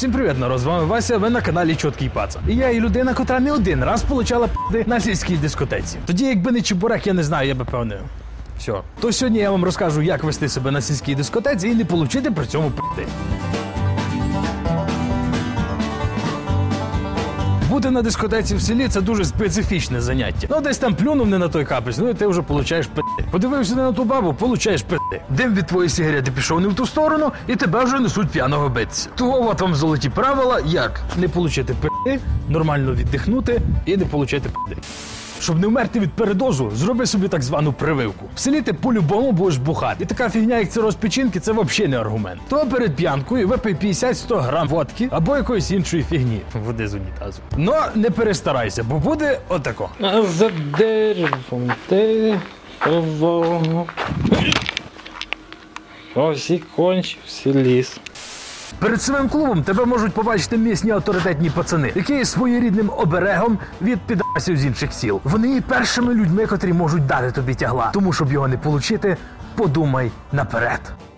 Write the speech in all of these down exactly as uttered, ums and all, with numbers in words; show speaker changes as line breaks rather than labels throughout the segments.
Всім привіт, народ, з вами Вася, ви на каналі Чоткий Паца. І я і людина, котра не один раз получала п***и на сільській дискотеці. Тоді, якби не чебурек, я не знаю, я би певне. Все. То сьогодні я вам розкажу, як вести себе на сільській дискотеці і не получити при цьому п***и. Бути на дискотеці в селі – це дуже специфічне заняття. Ну, десь там плюнув не на той капець, ну і ти вже получаєш п***и. Подивився не на ту бабу, получаєш п***и. Дим від твоєї сигарети пішов не в ту сторону, і тебе вже несуть п'яного битися. Того от вам золоті правила, як не получити п***и, нормально віддихнути і не получити п***и. Щоб не вмерти від передозу, зроби собі так звану прививку. В селі ти по-любому будеш бухати. І така фігня, як цироз печінки, це взагалі не аргумент. То перед п'янкою випий п'ятдесят-сто грам водки або якоїсь іншої фігні. Води з унітазу. Но не перестарайся, бо буде отако.
А за деревом дерево. Ось і кончився ліс.
Перед своїм клубом тебе можуть побачити місні авторитетні пацани, які є своєрідним оберегом від підрасів з інших сіл. Вони є першими людьми, котрі можуть дати тобі тягла. Тому, щоб його не получити, подумай наперед.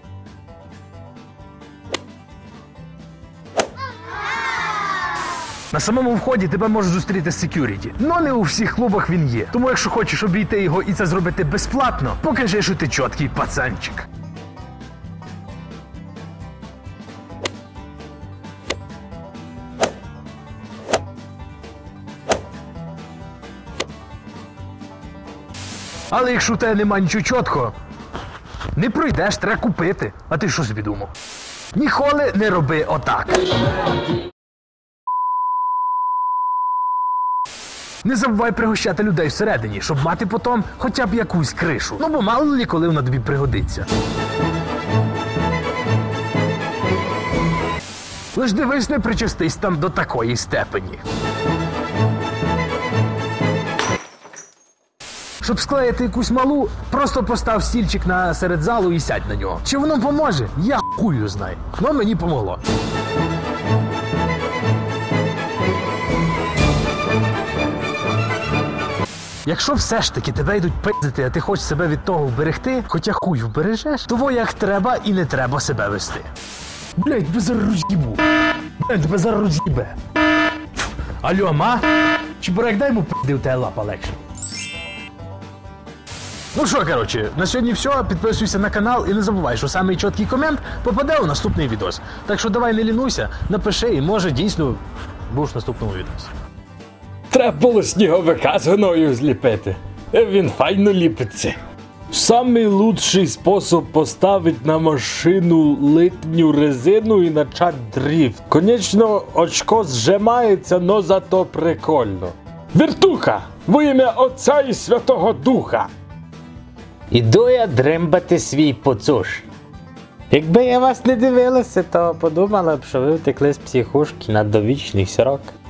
На самому вході тебе може зустріти секюріті. Но не у всіх клубах він є. Тому якщо хочеш обійти його і це зробити безплатно, покажи, що ти чіткий пацанчик. Але якщо у тебе нема нічого чіткого, не пройдеш, треба купити. А ти що собі думав? Ніколи не роби отак. Не забувай пригощати людей всередині, щоб мати потім хоча б якусь кришу. Ну бо мало ли коли вона тобі пригодиться. Лиш дивись, не причастись там до такої степені. Щоб склеїти якусь малу, просто постав стільчик на серед залу і сядь на нього. Чи воно поможе? Я хую знаю. Но мені помогло. Якщо все ж таки тебе йдуть пиздити, а ти хочеш себе від того вберегти, хоча хуй вбережеш, того як треба і не треба себе вести. Блять, тебе зараз роз'їбу. Блять, тебе зараз роз'їбе. Алло, ма? Чебурек, дай йому пизди, у тебе лапа легше. Ну що, коротше, на сьогодні все. Підписуйся на канал і не забувай, що самий чіткий комент попаде у наступний відос. Так що давай не лінуйся, напиши і може дійсно будеш в наступному відосі.
Треба було сніговика з гною зліпити. Він файно ліпиться. Самий лучший спосіб поставити на машину литню резину і начать дріфт. Конечно, очко зжимається, но зато прикольно. Вертуха! Во ім'я Отця і Святого Духа! Іду я дрембати свій поцуш. Якби я вас не дивилася, то подумала б, що ви втекли з психушки на довічний срок.